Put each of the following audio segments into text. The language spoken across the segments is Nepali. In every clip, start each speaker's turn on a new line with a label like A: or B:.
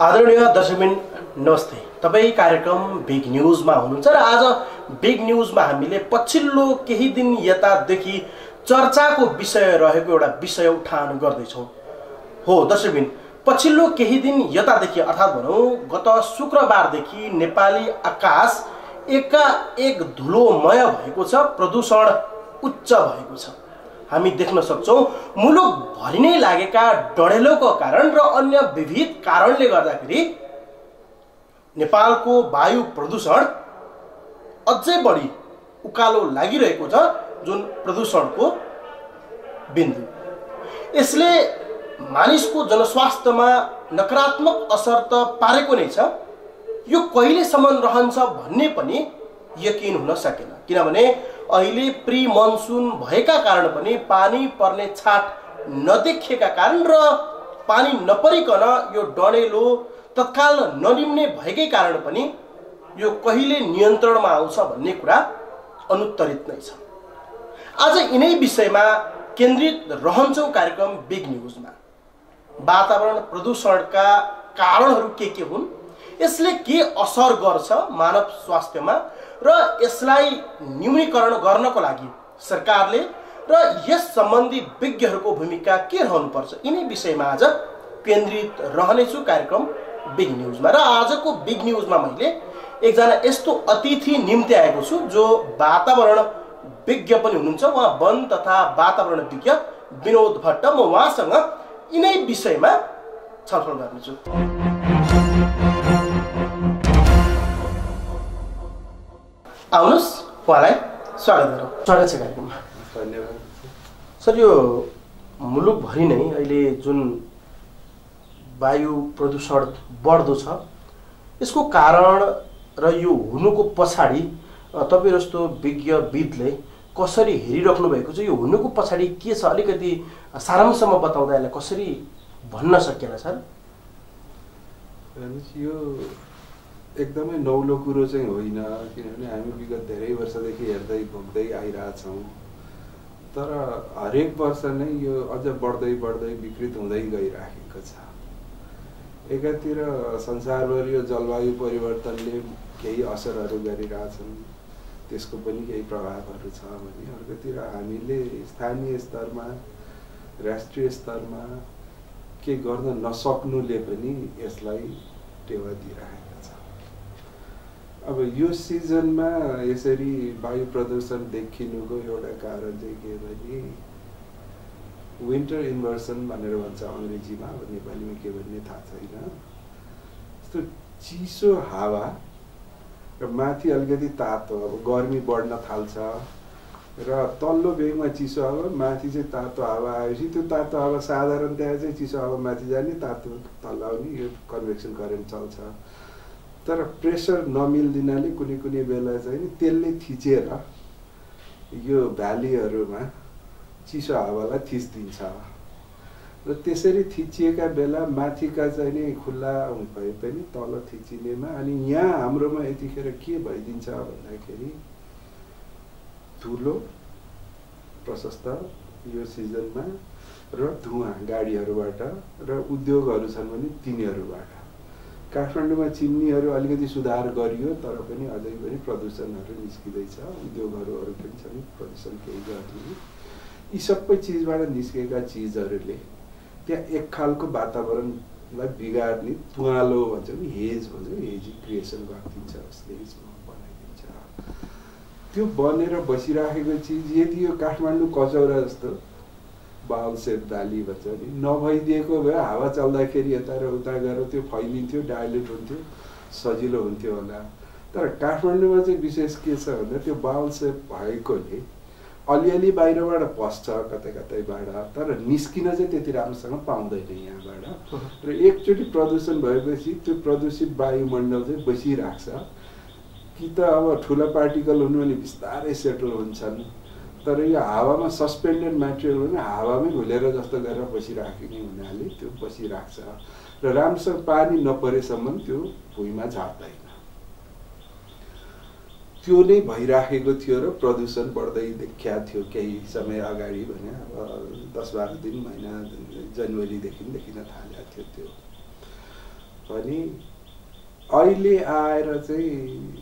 A: आदरणीय दर्शकबिन नमस्ते। तपाईँ कार्यक्रम बिग न्यूजमा हुनुहुन्छ र आज बिग न्यूजमा हामीले पछिल्लो केही दिन यतादेखि चर्चाको विषय रहेको एउटा विषय उठान गर्दैछौँ। हो दर्शकबिन, पछिल्लो केही दिन यतादेखि अर्थात् भनौँ गत शुक्रबारदेखि नेपाली आकाश एकाएक धुलोमय भएको छ, प्रदूषण उच्च भएको छ। हामी देख्न सक्छौं मुलुकभरि नै लागेका डढेलोको कारण र अन्य विविध कारणले गर्दाखेरि नेपालको वायु प्रदूषण अझै बढी उकालो लागिरहेको छ, जुन प्रदूषणको बिन्दु। यसले मानिसको जनस्वास्थ्यमा नकारात्मक असर त पारेको नै छ। यो कहिलेसम्म रहन्छ भन्ने पनि यकिन हुन सकेन, किनभने अहिले प्री मनसुन भएका कारण पनि पानी पर्ने छाट नदेखिएका कारण र पानी नपरिकन यो डढेलो तत्काल ननिम्ने भएकै कारण पनि यो कहिले नियन्त्रणमा आउँछ भन्ने कुरा अनुत्तरित नै छ। आज यिनै विषयमा केन्द्रित रहन्छौं कार्यक्रम बिग न्यूजमा। वातावरण प्रदूषणका कारणहरू के हुन्, यसले के असर गर्छ मानव स्वास्थ्यमा र यसलाई न्यूनीकरण गर्नको लागि सरकारले र यस सम्बन्धी विज्ञहरूको भूमिका के रहनुपर्छ, यिनै विषयमा आज केन्द्रित रहनेछु कार्यक्रम बिग न्यूजमा। र आजको बिग न्यूजमा मैले एकजना यस्तो अतिथि निम्ति आएको छु जो वातावरण विज्ञ पनि हुनुहुन्छ। उहाँ वन तथा वातावरण विज्ञ विनोद भट्ट। म उहाँसँग यिनै विषयमा छलफल गर्नेछु। आउनुहोस्, उहाँलाई स्वागत गरौँ। स्वागत छ कार्यक्रममा।
B: धन्यवाद
A: सर। यो मुलुकभरि नै अहिले जुन वायु प्रदूषण बढ्दो छ, यसको कारण र यो हुनुको पछाडि तपाईँ जस्तो विज्ञविदले कसरी हेरिराख्नु भएको छ? यो हुनुको पछाडि के छ, अलिकति सारांशमा बताउँदा यसलाई कसरी भन्न सकिएला सर?
B: यो एकदमै नौलो कुरो चाहिँ होइन, किनभने हामी विगत धेरै वर्षदेखि हेर्दै भोग्दै आइरहेछौँ। तर हरेक वर्ष नै यो अझ बढ्दै बढ्दै विकृत हुँदै गइरहेको छ। एकातिर संसारभरि यो जलवायु परिवर्तनले केही असरहरू गरिरहेछन्, त्यसको पनि केही प्रभावहरू छ भने अर्कोतिर हामीले स्थानीय स्तरमा राष्ट्रिय स्तरमा के गर्न नसक्नुले पनि यसलाई टेवा दिइरहेको छ। अब यो सिजनमा यसरी वायु प्रदूषण देखिनुको एउटा कारण चाहिँ के भने विन्टर इन्भर्सन भनेर भन्छ अङ्ग्रेजीमा, अब नेपालीमा के भन्ने थाहा छैन। यस्तो चिसो हावा र माथि अलिकति तातो, अब गर्मी बढ्न थाल्छ र तल्लो भेगमा चिसो हावा, माथि चाहिँ तातो हावा आएपछि त्यो तातो हावा साधारणतया चाहिँ चिसो हावा माथि जाने, तातो तल आउने, यो कन्भेक्सन करेन्ट चल्छ। तर प्रेसर नमिल्दिनाले कुनै कुनै बेला चाहिँ त्यसले थिचेर यो भ्यालीहरूमा चिसो हावालाई थिचिदिन्छ र त्यसरी थिचिएका बेला माथिका चाहिँ नि खुल्ला भए पनि तल थिचिनेमा, अनि यहाँ हाम्रोमा यतिखेर के भइदिन्छ भन्दाखेरि धुलो प्रशस्त यो सिजनमा र धुवा गाडीहरूबाट र उद्योगहरू छन् भने तिनीहरूबाट। काठमाडौँमा चिम्नीहरू अलिकति सुधार गरियो तर पनि अझै पनि प्रदूषणहरू निस्किँदैछ, उद्योगहरू पनि छन् प्रदूषण केही गर्ने। यी सबै चिजबाट निस्केका चिजहरूले त्यहाँ एक खालको वातावरणलाई बिगार्ने तुवालो भन्छ नि, हेज भन्छ, हेजी क्रिएसन गरिदिन्छ, उसले बनाइदिन्छ। त्यो बनेर बसिराखेको चिज यदि यो काठमाडौँ कचौरा जस्तो बाउल सेप भ्याली भन्छ नि नभइदिएको भए हावा चल्दाखेरि यता र उता गएर त्यो फैलिन्थ्यो, डाइलेट हुन्थ्यो, सजिलो हुन्थ्यो होला। तर काठमाडौँमा चाहिँ विशेष के छ भन्दा त्यो बाउल सेप भएकोले अलिअलि बाहिरबाट पस्छ कतै कतैबाट, तर निस्किन चाहिँ त्यति राम्रोसँग पाउँदैन यहाँबाट। र एकचोटि प्रदूषण भएपछि त्यो प्रदूषित वायुमण्डल चाहिँ बसिराख्छ। कि त अब ठुला पार्टिकल हुनु भने बिस्तारै सेटल हुन्छन्, तर यो हावामा सस्पेन्डेड मेटेरियल भने हावामै घुलेर जस्तो गरेर बसिराख्ने हुनाले त्यो बसिराख्छ र राम्रोसँग पानी नपरेसम्म त्यो भुइँमा झार्दैन। त्यो नै भइराखेको थियो र प्रदूषण बढ्दै देखिया थियो केही समय अगाडि भने अब 10-12 दिन महिना जनवरीदेखि देखिन थालेको थियो त्यो। भने अहिले आएर चाहिँ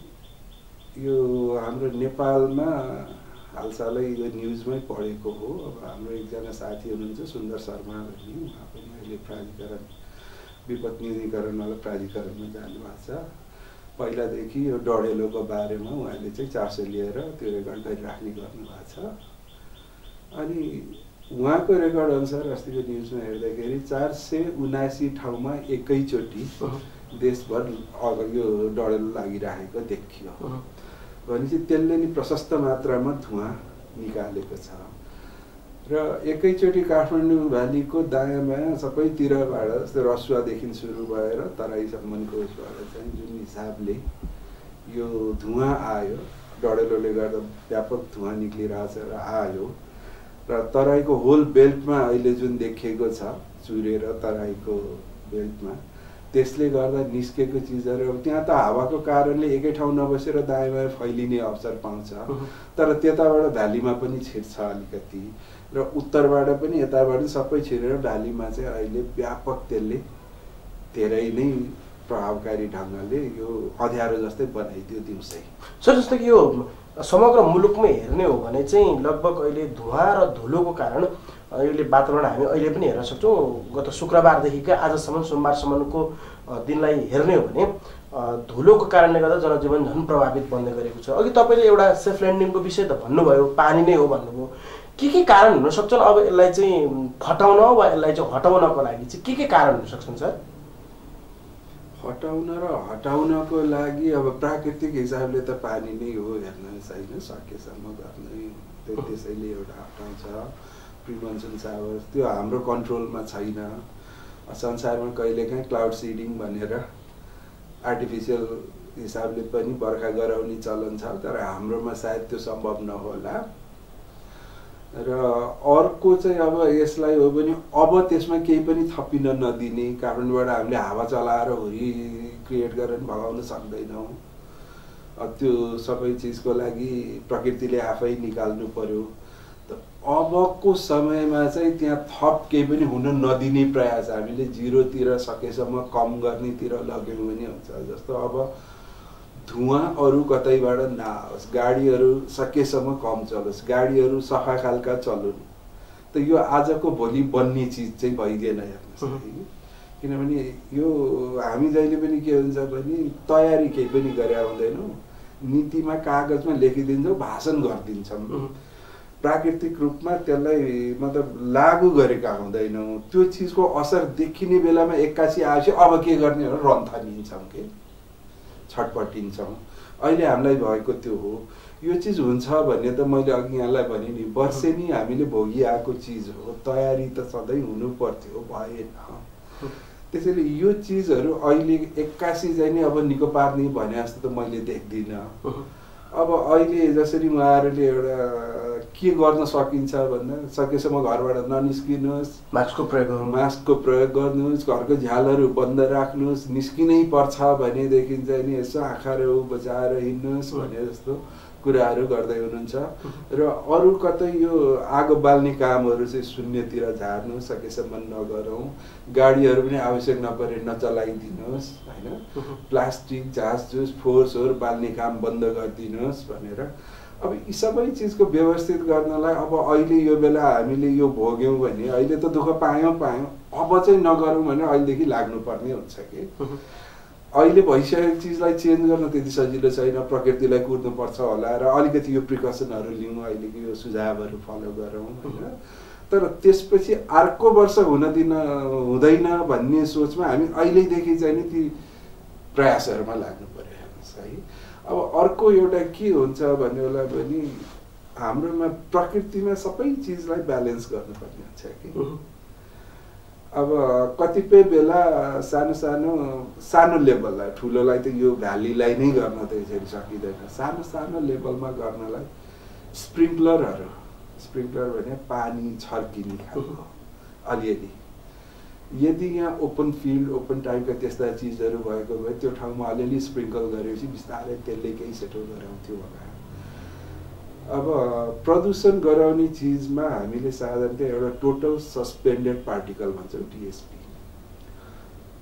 B: यो हाम्रो नेपालमा हालसालै यो न्युजमै पढेको हो। अब हाम्रो एकजना साथी हुनुहुन्छ सुन्दर शर्मा भन्ने, उहाँ पनि अहिले प्राधिकरण विपद न्यूनीकरणवाला प्राधिकरणमा जानुभएको छ। पहिलादेखि यो डढेलोको बारेमा उहाँले चाहिँ चार्जो लिएर त्यो रेकर्ड गरिराख्ने गर्नुभएको छ। अनि उहाँको रेकर्ड अनुसार अस्तिको न्युजमा हेर्दाखेरि 479 ठाउँमा एकैचोटि देशभर यो डढेलो लागिरहेको देखियो। भनेपछि त्यसले नि प्रशस्त मात्रामा धुवाँ निकालेको छ र एकैचोटि काठमाडौँ भ्यालीको दायाँ बायाँ सबैतिरबाट जस्तै रसुवादेखि सुरु भएर तराईसम्मको उसबाट चाहिँ जुन हिसाबले यो धुवाँ आयो, डढेलोले गर्दा व्यापक धुवाँ निक्लिरहेछ र आयो र तराईको होल बेल्टमा अहिले जुन देखिएको छ चुरेर तराईको बेल्टमा, त्यसले गर्दा निस्केको चिजहरू अब त्यहाँ त हावाको कारणले एकै ठाउँ नबसेर दायाँ बायाँ फैलिने अवसर पाउँछ, तर त्यताबाट भ्यालीमा पनि छिर्छ अलिकति र उत्तरबाट पनि यताबाट सबै छिरेर भ्यालीमा चाहिँ अहिले व्यापक त्यसले धेरै नै प्रभावकारी ढङ्गले यो अँध्यारो जस्तै बनाइदियो दिउँसै।
A: सर जस्तो कि यो समग्र मुलुकमै हेर्ने हो भने चाहिँ लगभग अहिले धुवाँ र धुलोको कारण अहिले वातावरण हामी अहिले पनि हेर्न सक्छौँ। गत शुक्रबारदेखि आजसम्म सोमबारसम्मको दिनलाई हेर्ने हो भने धुलोको कारणले गर्दा जनजीवन झन् प्रभावित बन्ने गरेको छ। अघि तपाईँले एउटा सेफ ल्यान्डिङको विषय त भन्नुभयो, पानी नै हो भन्नुभयो। के कारण हुन सक्छन् अब यसलाई चाहिँ फटाउन वा यसलाई चाहिँ हटाउनको लागि चाहिँ के कारण हुन सक्छन् सर?
B: हटाउन र हटाउनको लागि अब प्राकृतिक हिसाबले त पानी नै हो, हेर्नुहोस् होइन, सकेसम्म गर्नै त्यसैले एउटा हटाउँछ। प्रिभेन्सन सावर त्यो हाम्रो कन्ट्रोलमा छैन। संसारमा कहिलेकाहीँ क्लाउड सिडिङ भनेर आर्टिफिसियल हिसाबले पनि बर्खा गराउने चलन छ, तर हाम्रोमा सायद त्यो सम्भव नहोला। र अर्को चाहिँ अब यसलाई हो भने अब त्यसमा केही पनि थपिन नदिने, काठमाडौँबाट हामीले हावा चलाएर हुरी क्रिएट गरेर भगाउन सक्दैनौँ। त्यो सबै चिजको लागि प्रकृतिले आफै निकाल्नु पर्यो। अबको समयमा चाहिँ त्यहाँ थप केही पनि हुन नदिने प्रयास हामीले जिरोतिर सकेसम्म कम गर्नेतिर लग्यौँ भने हुन्छ। जस्तो अब धुवाँ अरू कतैबाट नआओस्, गाडीहरू सकेसम्म कम चलोस्, गाडीहरू सफा खालका चलुन्। त यो आजको भोलि बन्ने चिज चाहिँ भइदिएन हेर्नुहोस्। किनभने यो हामी जहिले पनि के हुन्छ भने तयारी केही पनि गरे हुँदैनौँ, नीतिमा कागजमा लेखिदिन्छौँ, भाषण गरिदिन्छौँ, प्राकृतिक रूपमा त्यसलाई मतलब लागू गरेका हुँदैनौँ। त्यो चिजको असर देखिने बेलामा एक्कासी आएपछि अब के गर्ने भनेर रन थालिन्छौँ कि छटपटिन्छौँ। अहिले हामीलाई भएको त्यो हो। यो चिज हुन्छ भन्ने त मैले अघि यहाँलाई भने नि वर्षेनी हामीले भोगिआएको चिज हो, तयारी त सधैँ हुनु पर्थ्यो, भएन। त्यसैले यो चिजहरू अहिले एक्कासी चाहिँ नि अब निको पार्ने भने जस्तो त मैले देख्दिनँ। अब अहिले जसरी उहाँहरूले एउटा के गर्न सकिन्छ भन्दा सकेसम्म घरबाट ननिस्किनुहोस्, मास्कको प्रयोग गर्नुहोस्, घरको झ्यालहरू बन्द राख्नुहोस्, निस्किनै पर्छ भनेदेखि चाहिँ नि यसो आँखाहरू बचाएर हिँड्नुहोस् भने जस्तो कुराहरू गर्दै हुनुहुन्छ। र अरू कतै यो आगो बाल्ने कामहरू चाहिँ शून्यतिर झार्नु, सकेसम्म नगरौँ। गाडीहरू पनि आवश्यक नपरे नचलाइदिनुहोस् होइन, प्लास्टिक झासझुस फोहोर बाल्ने काम बन्द गरिदिनुहोस् भनेर। अब यी सबै चिजको व्यवस्थित गर्नलाई अब अहिले यो बेला हामीले यो भोग्यौँ भने अहिले त दुःख पायौँ, अब चाहिँ नगरौँ भने अहिलेदेखि लाग्नुपर्ने हुन्छ कि अहिले भइसकेको चिजलाई चेन्ज गर्न त्यति सजिलो छैन। प्रकृतिलाई कुर्नुपर्छ होला र अलिकति यो प्रिकसनहरू लिउँ, अहिलेको यो सुझावहरू फलो गरौँ होइन। तर त्यसपछि अर्को वर्ष हुँदैन भन्ने सोचमा हामी अहिलेदेखि चाहिँ नि ती प्रयासहरूमा लाग्नु पर्यो हेर्नुहोस् है। अब अर्को एउटा के हुन्छ भन्ने बेला भने हाम्रोमा प्रकृतिमा सबै चिजलाई ब्यालेन्स गर्नुपर्ने हुन्छ कि। अब कतिपय बेला सानो लेभललाई, ठुलोलाई त यो भ्यालीलाई नै गर्न त यसरी सकिँदैन। सानो लेभलमा गर्नलाई स्प्रिङ्कलर भने पानी छर्किने खालको अलिअलि, यदि यहाँ ओपन फिल्ड ओपन टाइपका त्यस्ता चिजहरू भएको भए त्यो ठाउँमा अलिअलि स्प्रिङ्कल गरेपछि बिस्तारै त्यसले केही सेटल गराउँथ्यो होला। अब प्रदूषण गराउने चिजमा हामीले साधारणतः एउटा टोटल सस्पेन्डेड पार्टिकल भन्छौँ, टिएसपी।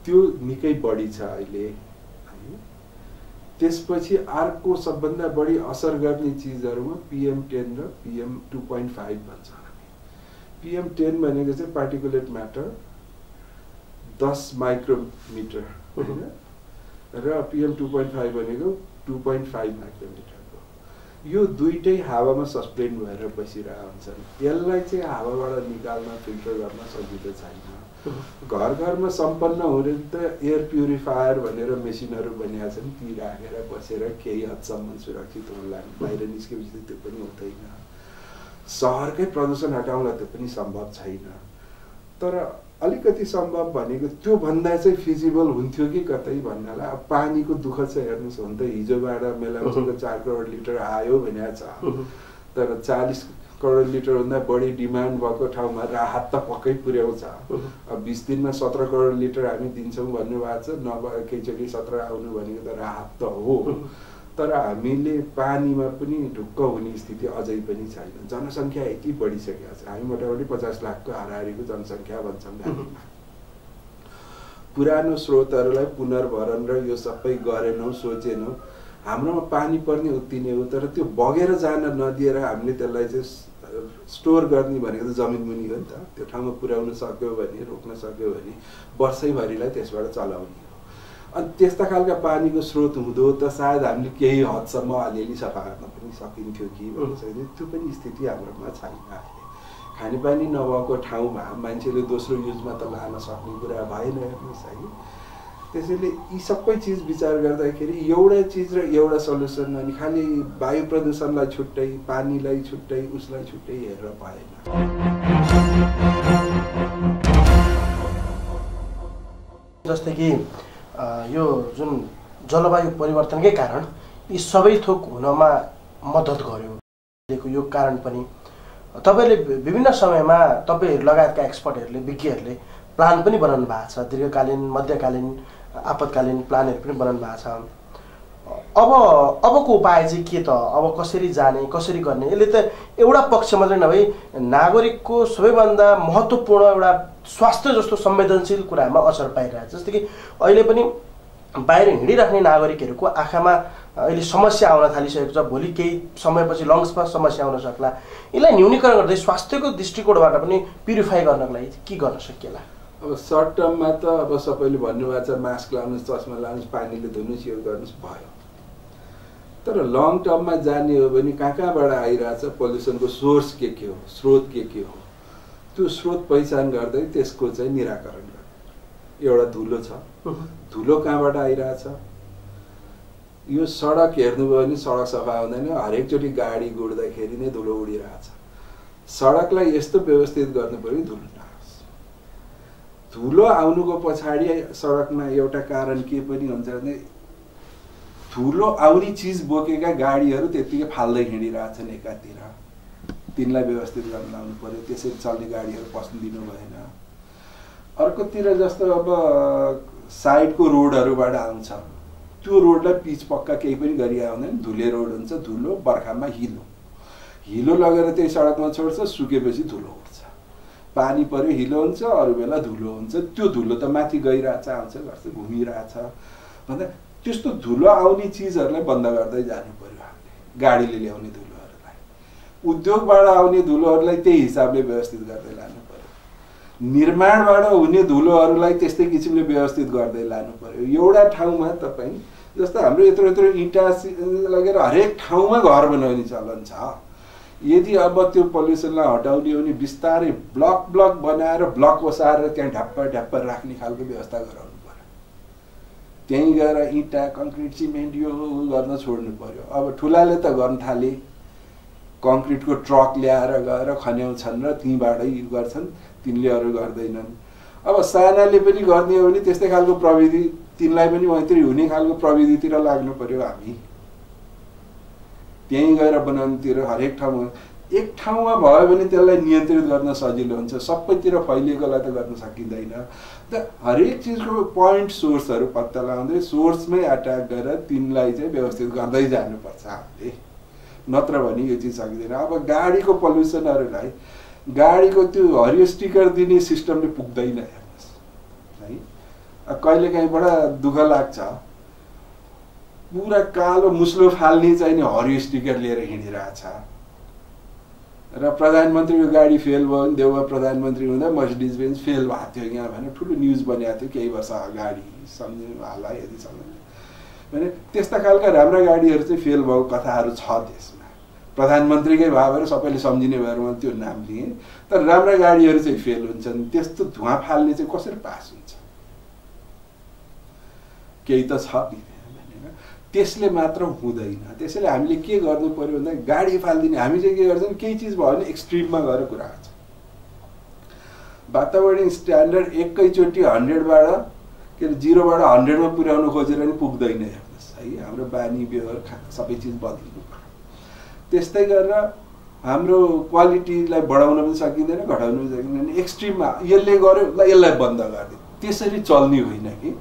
B: त्यो निकै बढी छ अहिले है। त्यसपछि अर्को सबभन्दा बढी असर गर्ने चिजहरुमा PM10 र PM2.5 भन्छ हामी। PM10 भनेको चाहिँ पार्टिकुलेट म्याटर 10 माइक्रोमिटर हैन, र PM2.5 भनेको 2.5 माइक्रोमिटरको। यो दुईटै हावामा सस्पेन्ड भएर बसिरहेका हुन्छन्। यसलाई चाहिँ हावाबाट निकाल्न, फिल्टर गर्न सजिलो छैन। घर घरमा सम्पन्न हुने त एयर प्युरिफायर भनेर मेसिनहरू बनिएका छन्, ती राखेर बसेर केही हदसम्म सुरक्षित होला। बाहिर निस्केपछि त्यो पनि हुँदैन। शहरकै प्रदूषण हटाउन त्यो पनि सम्भव छैन। तर अलिकति सम्भव भनेको त्यो भन्दा चाहिँ फिजिबल हुन्थ्यो कि कतै भन्नलाई। अब पानीको दुःख छ हेर्नुस्, हुन त हिजोबाट मेलाम्चीको 4 करोड लिटर आयो भनेको छ, तर 40 करोड लिटर भन्दा बढी डिमान्ड भएको ठाउँमा राहत त पक्कै पुर्याउँछ। अब 20 दिनमा 17 करोड लिटर हामी दिन्छौँ भन्नुभएको छ, नभए एकैचोटि 17 आउनु भनेको त राहत त हो। तर हामीले पानीमा पनि ढुक्क हुने स्थिति अझै पनि छैन। जनसङ्ख्या यति बढिसकेको छ, हामी मोटामोटी 50 लाखको हाराहारीको जनसङ्ख्या भन्छौँ गाउँमा। पुरानो स्रोतहरूलाई पुनर्भरण र यो सबै गरेनौँ, सोचेनौँ। हाम्रोमा पानी पर्ने उत्ति नै हो, तर त्यो बगेर जान नदिएर हामीले त्यसलाई चाहिँ स्टोर गर्ने भनेको त जमिन मुनि हो नि त। त्यो ठाउँमा पुर्याउन सक्यो भने, रोक्न सक्यो भने वर्षैभरिलाई त्यसबाट चलाउने हो। अनि त्यस्ता खालका पानीको स्रोत हुँदो त सायद हामीले केही हदसम्म अलिअलि सफा गर्न पनि सकिन्थ्यो कि भन्ने चाहिँ त्यो पनि स्थिति हाम्रोमा छैन अहिले। खानेपानी नभएको ठाउँमा मान्छेले दोस्रो युजमा त लान सक्ने कुरा भएन हेर्नुहोस् है। त्यसैले यी सबै चिज विचार गर्दाखेरि एउटा चिज र एउटा सल्युसन, अनि खालि वायु प्रदूषणलाई छुट्टै, पानीलाई छुट्टै, उसलाई छुट्टै हेरेर भएन।
A: जस्तै कि यो जुन जलवायु परिवर्तनकै कारण यी सबै थोक हुनमा मद्दत गर्यो। यो कारण पनि तपाईले विभिन्न समयमा तपाईहरु लगायतका एक्सपर्टहरूले, विज्ञहरूले प्लान पनि बनाउनु भएको छ, दीर्घकालीन, मध्यकालीन, आपतकालीन प्लानहरू पनि बनाउनु भएको छ। अबको उपाय चाहिँ के त? अब कसरी जाने, कसरी गर्ने? यसले त एउटा पक्ष मात्रै नभई नागरिकको सबैभन्दा महत्त्वपूर्ण एउटा स्वास्थ्य जस्तो संवेदनशील कुरामा असर पाइरहेछ। जस्तै कि अहिले पनि बाहिर हिँडिराख्ने नागरिकहरूको आँखामा अहिले समस्या आउन थालिसकेको छ। भोलि केही समयपछि लङ्समा समस्या आउन सक्ला। यसलाई न्यूनीकरण गर्दै स्वास्थ्यको दृष्टिकोणबाट पनि प्युरिफाई गर्नको लागि के गर्न सकिएला?
B: अब सर्ट टर्ममा त अब सबैले भन्नुभएको छ मास्क लाउनुहोस्, चस्मा लाउनुहोस्, पानीले धुनुहोस्, यो गर्नुहोस्, भयो। तर लङ टर्ममा जाने हो भने कहाँबाट आइरहेछ, पोल्युसनको सोर्स के हो, स्रोत के हो, त्यो स्रोत पहिचान गर्दै त्यसको चाहिँ निराकरण गर्ने। एउटा धुलो छ, धुलो कहाँबाट आइरहेछ? यो सडक हेर्नुभयो भने सडक सफा हुँदैन, हरेकचोटि गाडी गुड्दाखेरि नै धुलो उडिरहेछ। सडकलाई यस्तो व्यवस्थित गर्नु पर्यो धुलो नआओस्। धुलो आउनुको पछाडि सडकमा एउटा कारण के पनि हुन्छ भने धुलो आउने चिज बोकेका गाडीहरू त्यतिकै फाल्दै हिँडिरहेछन् एकातिर, तिनलाई व्यवस्थित गर्न लाउनु पर्यो। त्यसरी चल्ने गाडीहरू पस्न दिनु भएन। अर्कोतिर जस्तो अब साइडको रोडहरूबाट आउँछ, त्यो रोडलाई पिच पक्का केही पनि गरिआ हुँदैन, धुले रोड हुन्छ। धुलो बर्खामा हिलो लगेर त्यही सडकमा छोड्छ, सुकेपछि धुलो उठ्छ। पानी पर्यो हिलो हुन्छ, अरू बेला धुलो हुन्छ। त्यो धुलो त माथि गइरहेछ, आउँछ, गर्छ, घुमिरहेछ भन्दा त्यस्तो धुलो आउने चिजहरूलाई बन्द गर्दै जानु पर्यो हामीले। गाडीले ल्याउने धुलोहरूलाई, उद्योगबाट आउने धुलोहरूलाई त्यही हिसाबले व्यवस्थित गर्दै लानु पर्यो। निर्माणबाट हुने धुलोहरूलाई त्यस्तै किसिमले व्यवस्थित गर्दै लानु पर्यो। एउटा ठाउँमा तपाईँ जस्तो हाम्रो यत्रो इँटा लगेर हरेक ठाउँमा घर बनाउने चलन छ। यदि अब त्यो पोल्युसनलाई हटाउने हो भने बिस्तारै ब्लक बनाएर ब्लक बसाएर त्यहाँ ढ्याप्प राख्ने खालको व्यवस्था गराउनु पर्यो। त्यहीँ गएर इँटा, कङ्क्रिट, सिमेन्ट यो गर्न छोड्नु पर्यो। अब ठुलाले त गर्न थाले, कङ्क्रिटको ट्रक ल्याएर गएर खन्याउँछन् र त्यहीँबाटै गर्छन्, तिनले अरू गर्दैनन्। अब सानाले पनि गर्ने हो भने त्यस्तै खालको प्रविधि, तिनलाई पनि मैत्री हुने खालको प्रविधितिर लाग्नु पर्यो हामी। त्यहीँ गएर बनाउनुतिर हरेक ठाउँमा, एक ठाउँमा भयो भने त्यसलाई नियन्त्रित गर्न सजिलो हुन्छ। सबैतिर फैलिएकोलाई त गर्न सकिँदैन। त हरेक चिजको पोइन्ट सोर्सहरू पत्ता लगाउँदै सोर्समै अट्याक गरेर तिनलाई चाहिँ व्यवस्थित गर्दै जानुपर्छ हामीले, नत्र भने यो चिज सकिँदैन। अब गाडीको पोल्युसनहरूलाई गाडीको त्यो हरियो स्टिकर दिने सिस्टमले पुग्दैन हेर्नुहोस् है। कहिलेकाहीँ बडा दुःख लाग्छ पुरा कालो मुस्लो फाल्ने चाहिँ नि हरियो स्टिकर लिएर हिँडिरहेछ र प्रधानमन्त्रीको गाडी फेल भयो भने देउवा प्रधानमन्त्री हुँदा मर्सिडिज बेन्ज फेल भएको थियो यहाँ भने ठुलो न्युज बनिएको थियो केही वर्ष अगाडि सम्झिनु होला यदि सम्झिनु भने त्यस्ता खालका राम्रा गाडीहरू चाहिँ फेल भएको कथाहरू छ देशमा प्रधानमन्त्रीकै भयो भएर सबैले सम्झिने भएर मैले त्यो नाम लिएँ तर राम्रा गाडीहरू चाहिँ फेल हुन्छन् त्यस्तो धुवा फाल्ने चाहिँ कसरी पास हुन्छ केही त छ नि त्यसले मात्र हुँदैन त्यसैले हामीले के गर्नु पर्यो भन्दा गाडी फाल्दिने हामी चाहिँ के गर्छौँ केही चिज भयो भने एक्सट्रिममा गएर कुरा गर्छ वातावरण स्ट्यान्डर्ड एकैचोटि 100बाट के अरे 0बाट 100मा पुर्याउनु खोजेर पनि पुग्दैन हेर्नुहोस् है हाम्रो बानी व्यवहार सबै चिज बदलिनु पर्यो त्यस्तै गरेर हाम्रो क्वालिटीलाई बढाउन पनि सकिँदैन घटाउन पनि सकिँदैन एक्सट्रिममा यसले गर्यो ल यसलाई बन्द गरिदियो त्यसरी चल्ने होइन कि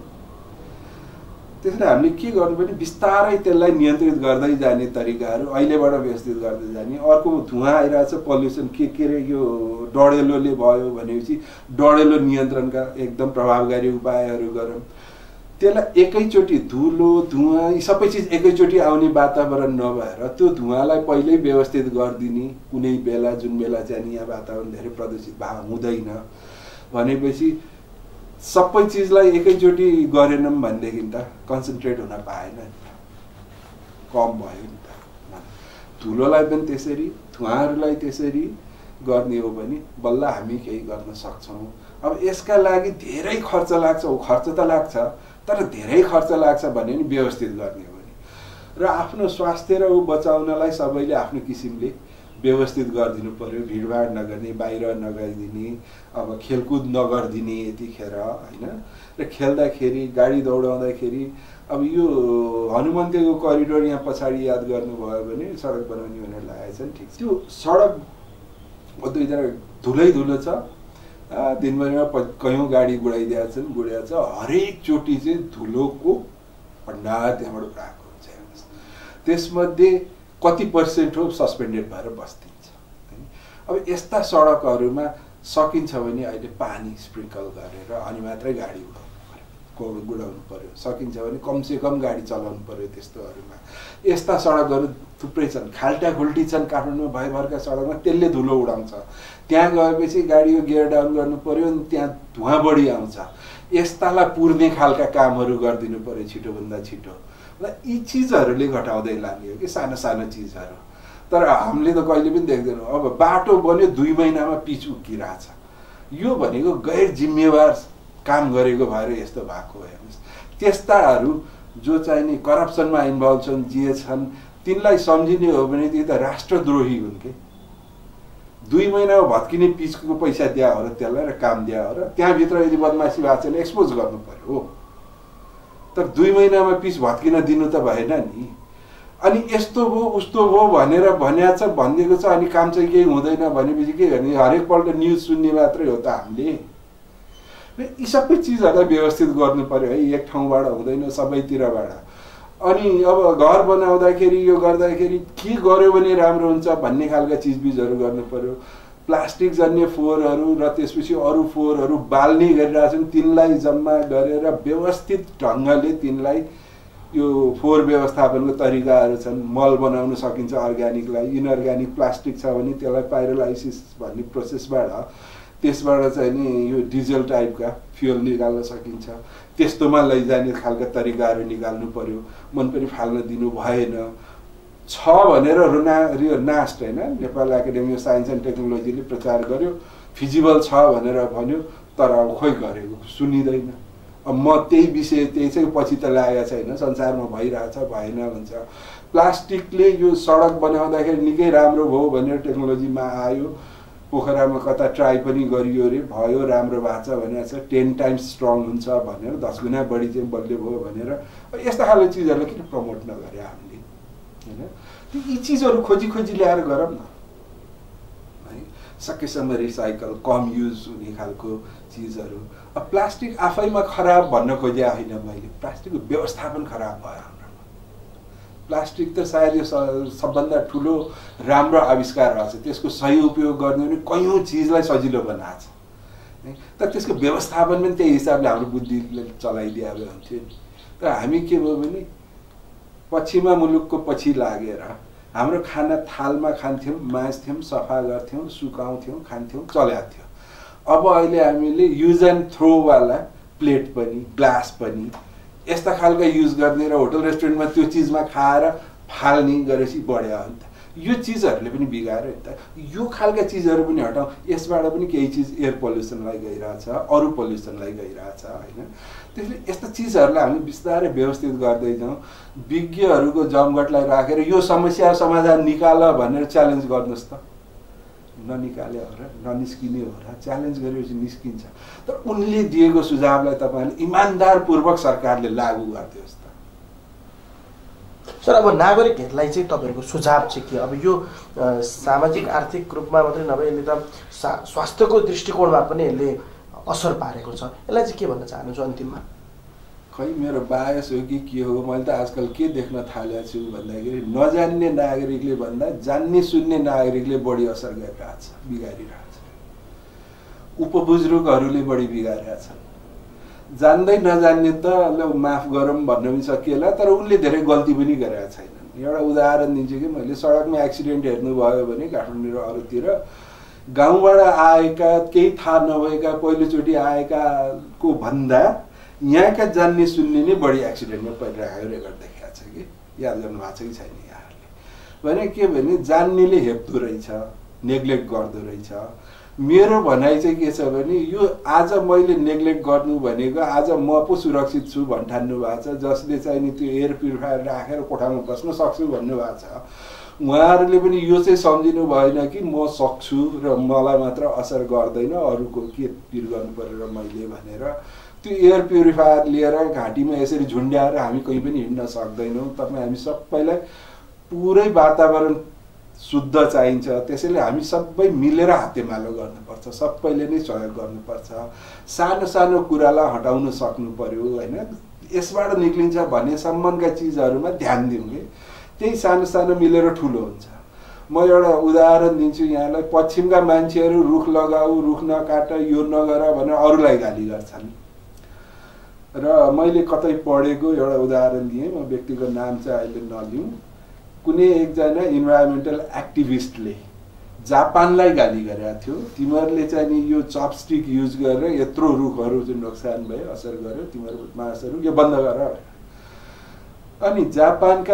B: त्यसैले हामीले के गर्नु पर्ने बिस्तारै त्यसलाई नियन्त्रित गर्दै जाने तरिकाहरू अहिलेबाट व्यवस्थित गर्दै जाने अर्को धुवा आइरहेछ पल्युसन के अरे यो डढेलोले भयो भनेपछि डढेलो नियन्त्रणका एकदम प्रभावकारी उपायहरू गरौँ त्यसलाई एकैचोटि धुलो धुवा यी सबै चिज एकैचोटि आउने वातावरण नभएर त्यो धुवालाई पहिल्यै व्यवस्थित गरिदिने कुनै बेला जुन बेला चाहिँ यहाँ वातावरण धेरै प्रदूषित हुँदैन भनेपछि सबै चिजलाई एकैचोटि गरेनौँ भनेदेखि त कन्सन्ट्रेट हुन पाएन नि त कम भयो नि त धुलोलाई पनि त्यसरी धुवाहरूलाई त्यसरी गर्ने हो भने बल्ल हामी केही गर्न सक्छौँ अब यसका लागि धेरै खर्च लाग्छ खर्च त लाग्छ तर धेरै खर्च लाग्छ भने नि व्यवस्थित गर्ने हो भने र आफ्नो स्वास्थ्य र बचाउनलाई सबैले आफ्नो किसिमले व्यवस्थित गरिदिनु पर्यो भिडभाड नगर्ने बाहिर नगइदिने अब खेलकुद नगरिदिने यतिखेर होइन र खेल्दाखेरि गाडी दौडाउँदाखेरि अब यो हनुमन्तेको करिडोर यहाँ पछाडि याद गर्नुभयो भने सडक बनाउने भनेर लागेको छ नि ठिक त्यो सडक दुईजना धुलै छ दिनभरिमा कयौँ गाडी गुडाइदिएको छ हरेक चोटि चाहिँ धुलोको भण्डार त्यहाँबाट उडाएको हुन्छ त्यसमध्ये कति पर्सेन्ट हो सस्पेन्डेड भएर बस्दिन्छ अब यस्ता सडकहरूमा सकिन्छ भने अहिले पानी स्प्रिङ्कल गरेर अनि मात्रै गाडी गुडाउनु पर्यो सकिन्छ भने कमसेकम गाडी चलाउनु पर्यो त्यस्तोहरूमा यस्ता सडकहरू थुप्रै छन् खाल्टा खुल्टी छन् काठमाडौँमा भयभरका सडकमा त्यसले धुलो उडाउँछ त्यहाँ गएपछि गाडीको गियर डाउन गर्नु पर्यो अनि त्यहाँ धुवा बढी आउँछ यस्तालाई पुर्ने खालका कामहरू गरिदिनु पर्यो छिटोभन्दा छिटो र यी चिजहरूले घटाउँदै लाने हो कि सानो सानो चिजहरू तर हामीले त कहिले पनि देख्दैनौँ अब बाटो बन्यो 2 महिनामा पिच उक्किरहेछ यो भनेको गैर जिम्मेवार काम गरेको भएर यस्तो भएको हेर्नुहोस् त्यस्ताहरू जो चाहिँ नि करप्सनमा इन्भल्भ छन् जे छन् तिनलाई सम्झिने हो भने ती त राष्ट्रद्रोही हुन् के 2 महिनामा भत्किने पिचको पैसा दिया हो र त्यसलाई र काम दिया हो र त्यहाँभित्र यदि बदमासी भएको छैन एक्सपोज गर्नु पर्यो हो तर 2 महिनामा पिच भत्किन दिनु त भएन नि अनि यस्तो हो उस्तो हो भनेर भनिएको छ भनिदिएको छ अनि काम चाहिँ केही हुँदैन भनेपछि के गर्ने हरेकपल्ट न्युज सुन्ने मात्रै हो त हामीले यी सबै चिजहरूलाई व्यवस्थित गर्नु पर्यो है एक ठाउँबाट हुँदैन सबैतिरबाट अनि अब घर बनाउँदाखेरि यो गर्दाखेरि के गर्यो भने राम्रो हुन्छ भन्ने खालका चिजबिजहरू गर्नु पर्यो प्लास्टिक जन्य फोहोरहरू र त्यसपछि अरू फोहोरहरू बाल्ने गरिरहेछन् तिनलाई जम्मा गरेर व्यवस्थित ढङ्गले तिनलाई यो फोहोर व्यवस्थापनको तरिकाहरू छन् मल बनाउन सकिन्छ अर्ग्यानिकलाई इनअर्ग्यानिक प्लास्टिक छ भने त्यसलाई पाइरोलाइसिस भन्ने प्रोसेसबाट त्यसबाट चाहिँ नि यो डिजल टाइपका फ्युल निकाल्न सकिन्छ त्यस्तोमा लैजाने खालका तरिकाहरू निकाल्नु पर्यो मन पनि फाल्न दिनु भएन छ भनेर नास्ट होइन Nepal academy of science and टेक्नोलोजीले प्रचार गर्यो फिजिबल छ भनेर भन्यो तर अब खोइ गरेको सुनिँदैन अब म त्यही विषय त्यही चाहिँ पछि त लागेको छैन संसारमा भइरहेछ भएन भन्छ प्लास्टिकले यो सडक बनाउँदाखेरि निकै राम्रो भयो भनेर टेक्नोलोजीमा आयो पोखरामा कता ट्राई पनि गरियो अरे भयो राम्रो भएको छ भनेर छ 10 टाइम्स स्ट्रङ हुन्छ भनेर 10 गुणा बढी चाहिँ बलियो भयो भनेर यस्ता खालको चिजहरूलाई किन प्रमोट नगरे हामीले होइन यी चिजहरू खोजी खोजी ल्याएर गरौँ न है सकेसम्म रिसाइकल कम युज हुने खालको चिजहरू अब प्लास्टिक आफैमा खराब भन्न खोजे होइन मैले प्लास्टिकको व्यवस्थापन खराब भयो हाम्रोमा प्लास्टिक त सायद यो सबभन्दा ठुलो राम्रो आविष्कार रहेछ त्यसको सही उपयोग गर्ने भने कयौँ चिजलाई सजिलो बनाएको छ तर त्यसको व्यवस्थापन पनि त्यही हिसाबले हाम्रो बुद्धिले चलाइदिए हुन्थ्यो नि। तर हामी के भयो भने पश्चिमा मुलुकको पछि लागेर हाम्रो खाना थालमा खान्थ्यौँ, माझ्थ्यौँ, सफा गर्थ्यौँ, सुकाउँथ्यौँ, खान्थ्यौँ, चलेको थियो। अब अहिले हामीले युज एन्ड थ्रोवाला प्लेट पनि ग्लास पनि यस्ता खालका युज गर्ने र होटल रेस्टुरेन्टमा त्यो चिजमा खाएर फाल्ने गरेपछि बढ्यो हो नि त। यो चिजहरूले पनि बिगाऱ्यो नि त। यो खालका चिजहरू पनि हटाउँ, यसबाट पनि केही चिज एयर पल्युसनलाई गइरहेछ, अरू पल्युसनलाई गइरहेछ होइन। त्यसले यस्ता चिजहरूलाई हामी बिस्तारै व्यवस्थित गर्दै जाउँ। विज्ञहरूको जमघटलाई राखेर यो समस्या समाधान निकाल भनेर च्यालेन्ज गर्नुहोस् त, ननिकाले हो र, ननिस्किने हो र, च्यालेन्ज गरेपछि निस्किन्छ। तर उनले दिएको सुझावलाई तपाईँले इमान्दारपूर्वक सरकारले लागू गरिदियोस् त।
A: सर अब नागरिकहरूलाई चाहिँ तपाईँहरूको सुझाव चाहिँ के? अब यो सामाजिक आर्थिक रूपमा मात्रै नभए यसले त स्वास्थ्यको दृष्टिकोणमा पनि यसले असर पारेको छ, यसलाई चाहिँ के भन्न चाहनुहुन्छ अन्तिममा?
B: खै मेरो बायस हो कि के हो, मैले त आजकल के देख्न थालेको छु भन्दाखेरि नजान्ने नागरिकले भन्दा जान्ने सुन्ने नागरिकले बढी असर गरिरहेछ, बिगारिरहेछ। उपबुजुर्गहरूले बढी बिगारेका छन्। जान्दै नजान्ने त ल माफ गरौँ भन्न पनि सकिएला, तर उनले धेरै गल्ती पनि गरेका छैनन्। एउटा उदाहरण दिन्छु कि मैले सडकमा एक्सिडेन्ट हेर्नुभयो भने काठमाडौँ र अरूतिर गाउँबाट आएका केही थाहा नभएका पहिलोचोटि आएका को भन्दा यहाँका जान्ने सुन्ने नै बढी एक्सिडेन्टमा परिरहेको रेकर्ड देखाएको छ कि याद गर्नुभएको छ कि छैन यहाँहरूले? भने के भने जान्नेले हेप्दो रहेछ, नेग्लेक्ट गर्दो रहेछ। मेरो भनाइ चाहिँ के छ भने यो आज मैले नेग्लेक्ट गर्नु भनेको आज म पो सुरक्षित छु भन्ठान्नु भएको छ, जसले चाहिँ नि त्यो एयर प्युरिफायर राखेर कोठामा बस्न सक्छु भन्नुभएको छ। उहाँहरूले पनि यो चाहिँ सम्झिनु भएन कि म सक्छु र मलाई मात्र असर गर्दैन, अरूको के पिर गर्नु परेर मैले भनेर। त्यो एयर प्युरिफायर लिएर घाँटीमा यसरी झुन्ड्याएर हामी कहीँ पनि हिँड्न सक्दैनौँ। तपाईँ हामी सबैलाई पुरै वातावरण शुद्ध चाहिन्छ, त्यसैले हामी सबै मिलेर हातेमालो गर्नुपर्छ, सबैले नै सहयोग गर्नुपर्छ। सानो सानो कुरालाई हटाउन सक्नु पर्यो होइन। यसबाट निक्लिन्छ भन्नेसम्मका चिजहरूमा ध्यान दिउँ कि त्यही सानो सानो मिलेर ठुलो हुन्छ। म एउटा उदाहरण दिन्छु यहाँलाई। पश्चिमका मान्छेहरू रुख लगाऊ, रुख नकाट, यो नगर भनेर अरूलाई गाली गर्छन्। र मैले कतै पढेको एउटा उदाहरण दिएँ, म व्यक्तिको नाम चाहिँ अहिले नलिउँ। कुनै एकजना इन्भाइरोमेन्टल एक्टिभिस्टले जापानलाई गाली गरेको थियो, तिमीहरूले चाहिँ नि यो चपस्टिक युज गरेर यत्रो रुखहरू चाहिँ नोक्सान भयो, असर गर्यो, तिमीहरू मासहरू यो बन्द गर। अनि जापानका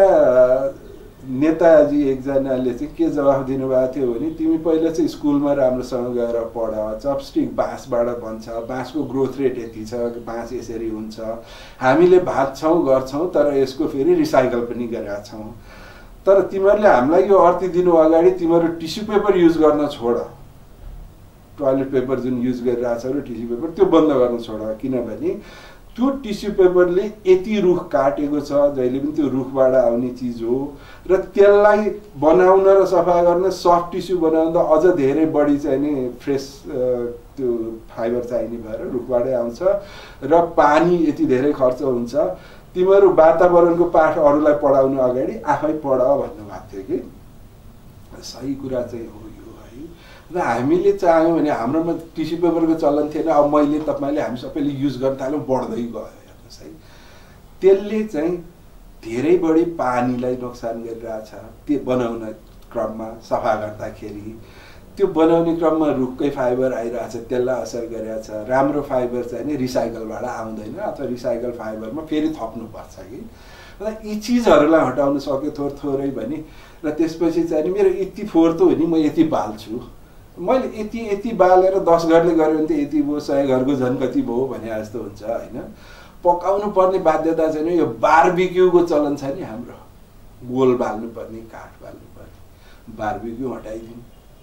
B: नेताजी एकजनाले चाहिँ के जवाफ दिनुभएको थियो भने तिमी पहिला चाहिँ स्कुलमा राम्रोसँग गएर पढ, चपस्टिक बाँसबाट बन्छ, बाँसको ग्रोथ रेट यति छ, बाँस यसरी हुन्छ, हामीले भाँच्छौँ गर्छौँ तर यसको फेरि रिसाइकल पनि गरेका छौँ। तर तिमीहरूले हामीलाई यो अर्थी दिनु अगाडि तिमीहरू टिस्यु पेपर युज गर्न छोड, टोयलेट पेपर जुन युज गरिरहेछ र टिस्यु पेपर त्यो बन्द गर्न छोड। किनभने त्यो टिस्यु पेपरले यति रुख काटेको छ, जहिले पनि त्यो रुखबाट आउने चिज हो र त्यसलाई बनाउन र सफा गर्न सफ्ट टिस्यु बनाउँदा अझ धेरै बढी चाहिँ नि फ्रेस त्यो फाइबर चाहिने भएर रुखबाटै आउँछ र पानी यति धेरै खर्च हुन्छ। तिमीहरू वातावरणको पाठ अरूलाई पढाउनु अगाडि आफै पढ भन्नुभएको थियो कि सही कुरा चाहिँ हो यो है। र हामीले चाह्यौँ भने हाम्रोमा टिस्यु पेपरको चलन थिएन, अब मैले तपाईँले हामी सबैले युज गर्न थाल्यौँ, बढ्दै गयो हेर्नुहोस् है। त्यसले चाहिँ धेरै बढी पानीलाई नोक्सान गरिरहेछ त्यो बनाउन क्रममा, सफा गर्दाखेरि त्यो बनाउने क्रममा रुखकै फाइबर आइरहेछ, त्यसलाई असर गरेको छ। राम्रो फाइबर चाहिँ नि रिसाइकलबाट आउँदैन, अथवा रिसाइकल फाइबरमा फेरि थप्नुपर्छ कि। र यी चिजहरूलाई हटाउन सक्यो थोरै भने र त्यसपछि चाहिँ नि मेरो यति फोहोर त हो नि, म यति बाल्छु, मैले यति बालेर 10 घरले गऱ्यो भने त यति भयो, 100 घरको झन् कति भयो भने जस्तो हुन्छ होइन। पकाउनु पर्ने बाध्यता छैन। यो बारबिक्यूको चलन छ नि हाम्रो, गोल बाल्नु पर्ने, काठ बाल्नु पर्ने, बारबिक्यू हटाइदिउँ।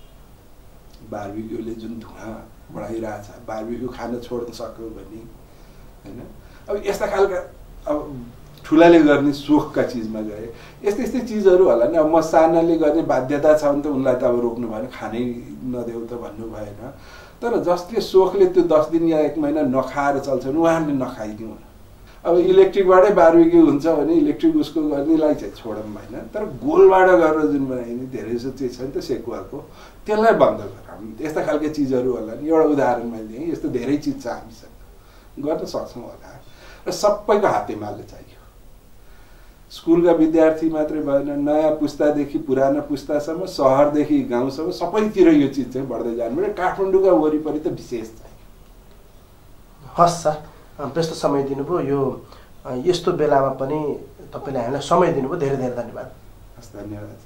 B: बारबिक्यूले जुन धुवा बढाइरहेछ, बारबिक्यू खान छोड्न सक्यो भने होइन। अब यस्ता खालका अब ठुलाले गर्ने सोखका चिजमा गए यस्तै चिजहरू होला नि। अब म सानाले गर्ने बाध्यता छ भने त उनलाई त अब रोक्नु भएन, खानै नदेऊ त भन्नु भएन। तर जसले सोखले त्यो 10 दिन या 1 महिना नखाएर चल्छन् उहाँहरूले नखाइदिउँ न। अब इलेक्ट्रिकबाटै बार्बिक्यू हुन्छ भने इलेक्ट्रिक उसको गर्नेलाई चाहिँ छोडौँ होइन, तर गोलबाट गरेर जुन बनाइने धेरै जस्तो चिज छ नि त सेकुवाको, त्यसलाई बन्द गरौँ। यस्ता खालको चिजहरू होला नि, एउटा उदाहरण मैले दिएँ, यस्तो धेरै चिज छ हामीसँग, गर्न सक्छौँ होला र सबैको हातेमालो चाहियो। स्कुलका विद्यार्थी मात्रै भएन, नयाँ पुस्तादेखि पुरानो पुस्तासम्म, सहरदेखि गाउँसम्म सबैतिर यो चिज चाहिँ बढ्दै जानुपर्यो। काठमाडौँका वरिपरि त विशेष चाहियो।
A: हस् सर, व्यस्त समय दिनुभयो, यो यस्तो बेलामा पनि तपाईँले हामीलाई समय दिनुभयो, धेरै धेरै धन्यवाद।
B: हस्, धन्यवाद।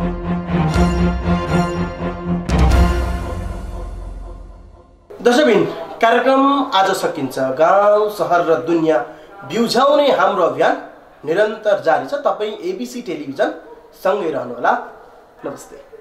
A: दर्शकबिन, कार्यक्रम आज सकिन्छ। गाउँ सहर र दुनियाँ बिउझाउने हाम्रो अभियान निरन्तर जारी छ। तपाईँ एबिसी टेलिभिजन सँगै रहनुहोला। नमस्ते।